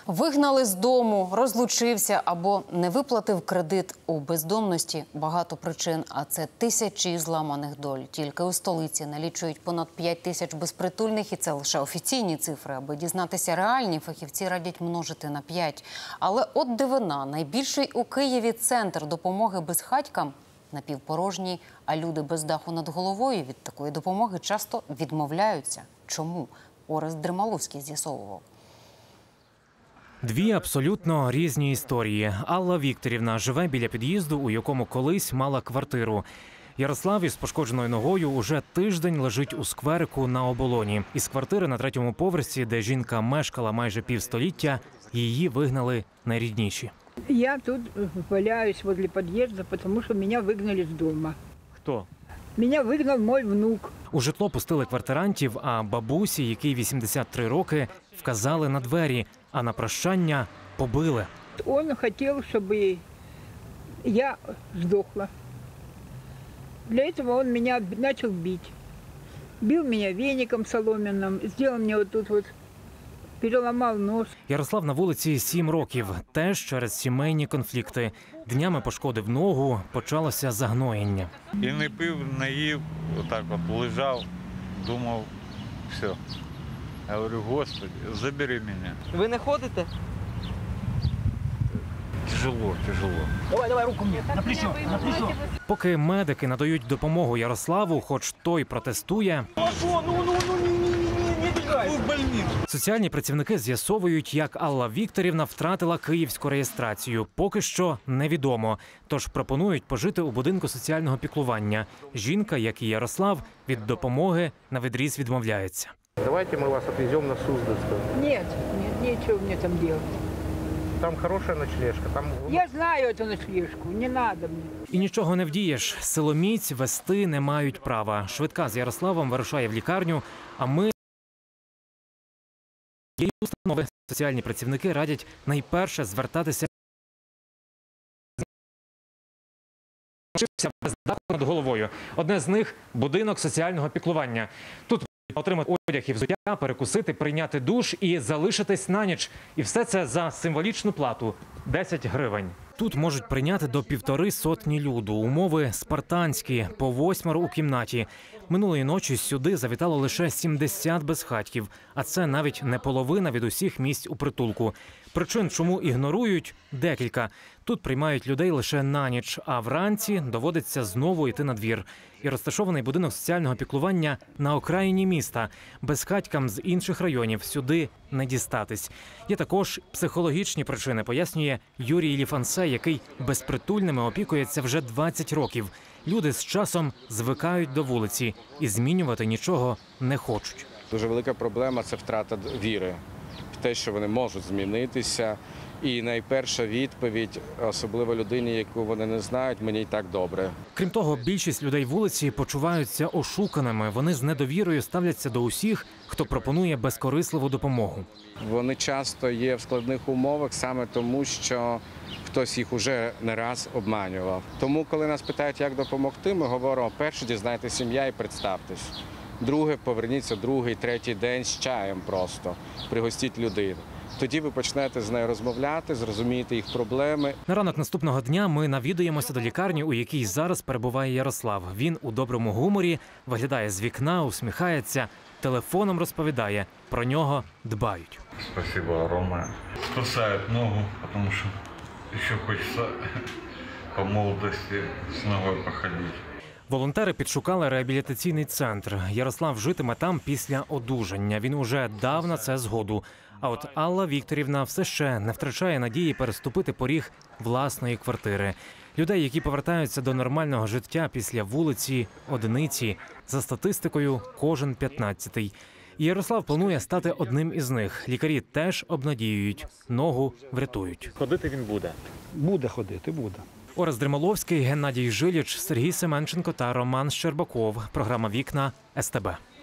Вигнали з дому, розлучився або не виплатив кредит. У бездомності багато причин, а це тисячі зламаних доль. Тільки у столиці налічують понад 5 тисяч безпритульних, і це лише офіційні цифри. Аби дізнатися реальні, фахівці радять множити на 5. Але от дивина, найбільший у Києві центр допомоги безхатькам напівпорожній, а люди без даху над головою від такої допомоги часто відмовляються. Чому? Орест Дрималовський з'ясовував. Дві абсолютно різні історії. Алла Вікторівна живе біля під'їзду, у якому колись мала квартиру. Ярослав із пошкодженою ногою уже тиждень лежить у скверику на оболоні. Із квартири на 3-му поверсі, де жінка мешкала майже півстоліття, її вигнали найрідніші. Я тут валяюсь возле подъезда, потому что меня выгнали с дома. Хто? Меня выгнал мой внук. У житло пустили квартирантів, а бабусі, якій 83 роки, вказали на двері, а на прощання побили. Он хотел, чтобы я сдохла. Для этого он меня начал бить. Бил меня веником соломенным, сделал мне вот тут вот, переломал нос. Ярослав на вулиці 7 років, теж через сімейні конфлікти. Днями пошкодив ногу, почалося загноєння. І не пив, не їв, отак от лежав, думав, все. Я говорю, Господи, забери мене. Ви не ходите? Тяжело, тяжело. Давай руку мені, на плечо, на плечо. Поки медики надають допомогу Ярославу, хоч той протестує, соціальні працівники з'ясовують, як Алла Вікторівна втратила київську реєстрацію. Поки що невідомо. Тож пропонують пожити у будинку соціального піклування. Жінка, як і Ярослав, від допомоги навідріз відмовляється. Давайте мы вас отвезем на Суздальскую. Нет, нечего мне там делать. Там хорошая ночлежка. Там... Я знаю эту ночлежку, не надо мне. І нічого не вдієш. Силоміць вести не мають права. Швидка з Ярославом вирушає в лікарню, а ми... Її установи соціальні працівники радять найперше звертатися без даху над головою. Одне з них – будинок соціального піклування. Тут отримати одяг і взуття, перекусити, прийняти душ і залишитись на ніч. І все це за символічну плату – 10 гривень. Тут можуть прийняти до 150 люду. Умови спартанські, по 8 у кімнаті. Минулої ночі сюди завітало лише 70 безхатьків, а це навіть не половина від усіх місць у притулку. Причин, чому ігнорують – декілька. Тут приймають людей лише на ніч, а вранці доводиться знову йти на двір. І розташований будинок соціального піклування на окраїні міста. Безхатькам з інших районів сюди не дістатись. Є також психологічні причини, пояснює Юрій Ліфансе, який безпритульними опікується вже 20 років. Люди з часом звикають до вулиці і змінювати нічого не хочуть. Дуже велика проблема – це втрата віри. Те, що вони можуть змінитися. І найперша відповідь, особливо людині, яку вони не знають, мені й так добре. Крім того, більшість людей вулиці почуваються ошуканими. Вони з недовірою ставляться до усіх, хто пропонує безкорисливу допомогу. Вони часто є в складних умовах саме тому, що хтось їх уже не раз обманював. Тому, коли нас питають, як допомогти, ми говоримо, перше, дізнайтесь ім'я і представтесь. Друге, поверніться другий, третій день з чаєм просто, пригостіть людину. Тоді ви почнете з нею розмовляти, зрозумієте їх проблеми. На ранок наступного дня ми навідаємося до лікарні, у якій зараз перебуває Ярослав. Він у доброму гуморі, виглядає з вікна, усміхається, телефоном розповідає. Про нього дбають. Спасибо, Рома. Спасает ногу, потому что еще хочется по молодости с ногой походить. Волонтери підшукали реабілітаційний центр. Ярослав житиме там після одужання. Він уже дав на це згоду. А от Алла Вікторівна все ще не втрачає надії переступити поріг власної квартири. Людей, які повертаються до нормального життя після вулиці, одиниці. За статистикою, кожен 15-й. І Ярослав планує стати одним із них. Лікарі теж обнадіюють. Ногу врятують. Ходити він буде? Буде ходити, буде. Орест Дрималовський, Геннадій Жиліч, Сергій Семенченко та Роман Щербаков. Програма «Вікна» СТБ.